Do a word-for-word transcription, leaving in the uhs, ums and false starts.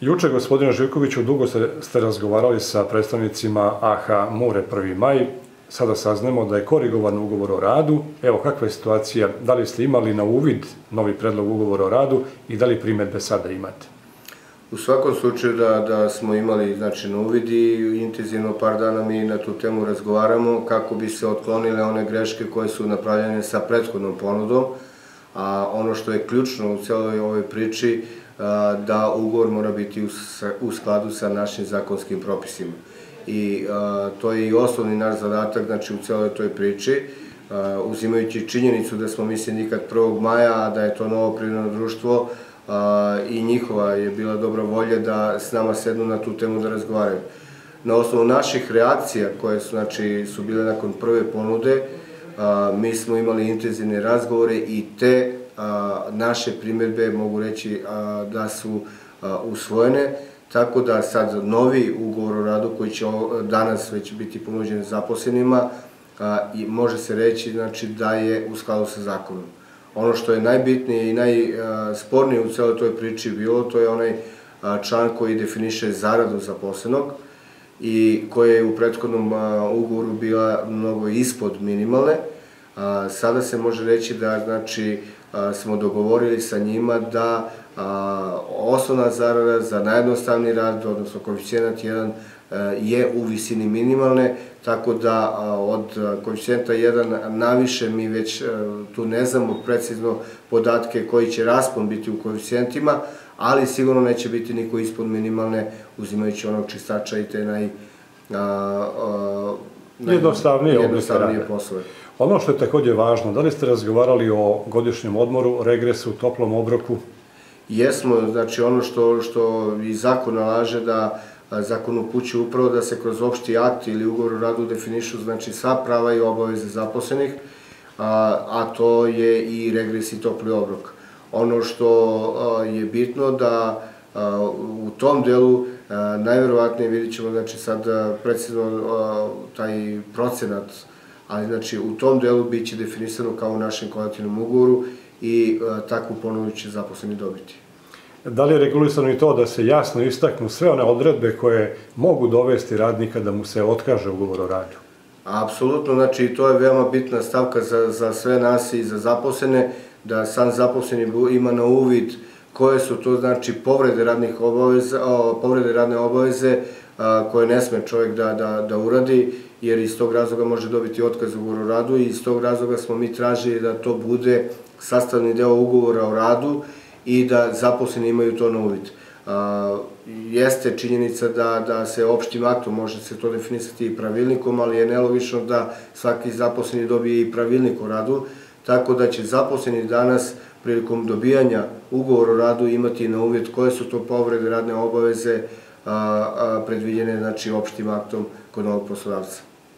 Juče, gospodine Živkoviću, dugo ste razgovarali sa predstavnicima A H Mure prvi maj. Sada saznamo da je korigovan ugovor o radu. Evo, kakva je situacija? Da li ste imali na uvid novi predlog ugovora o radu i da li primedbe sada imate? U svakom slučaju da smo imali na uvid i intenzivno par dana mi na tu temu razgovaramo kako bi se otklonile one greške koje su napravljene sa prethodnom ponudom, a ono što je ključno u celoj ovoj priči da ugovor mora biti u skladu sa našim zakonskim propisima. I to je i osnovni naš zadatak, znači u celoj toj priči, uzimajući činjenicu da smo mi sindikat prvog maja, a da je to novo privredno društvo i njihova je bila dobra volja da s nama sednu na tu temu da razgovaraju. Na osnovu naših reakcija koje su bile nakon prve ponude, mi smo imali intenzivne razgovore i te naše primjedbe mogu reći da su usvojene, tako da sad novi ugovor o radu koji će danas već biti ponuđen zaposlenima može se reći da je u skladu sa zakonom. Ono što je najbitnije i najspornije u celoj toj priči bilo, to je onaj član koji definiše zaradu zaposlenog i koja je u prethodnom ugovoru bila mnogo ispod minimalne. Sada se može reći da smo dogovorili sa njima da osnovna zarada za najjednostavniji rad, odnosno koeficijent jedan, je u visini minimalne, tako da od koeficijenta jedan naviše mi već tu ne znamo precizno podatke koji će raspon biti u koeficijentima, ali sigurno neće biti niko ispod minimalne, uzimajući onog čistača i te najjednostavnije poslove. Ono što je također važno, da li ste razgovarali o godišnjem odmoru, regresu, toplom obroku? Jesmo, znači ono što i zakon nalaže da zakon upućuje upravo da se kroz opšti akt ili ugovor o radu definišu sva prava i obaveze zaposlenih, a to je i regres i topli obrok. Ono što je bitno da u tom delu najverovatnije vidit ćemo znači sad precizno taj procenat, ali znači u tom delu bit će definisano kao u našem kolektivnom ugovoru i takvu ponudu će zaposleni dobiti. Da li je regulisano i to da se jasno istaknu sve one odredbe koje mogu dovesti radnika da mu se otkaže ugovor o radu? Apsolutno, znači to je veoma bitna stavka za sve nas i za zaposlene, da sam zaposleni ima na uvid koje su to znači povrede radne obaveze koje ne sme čovjek da uradi, jer iz tog razloga može dobiti otkaz ugovora o radu i iz tog razloga smo mi tražili da to bude sastavni deo ugovora o radu i da zaposleni imaju to na uvid. Jeste činjenica da se opštim aktom može se to definisati i pravilnikom, ali je nelogično da svaki zaposleni dobije i pravilnik o radu, tako da će zaposleni danas prilikom dobijanja ugovora o radu imati na uvid koje su to povrede radne obaveze predviđene opštim aktom kod novog poslodavca.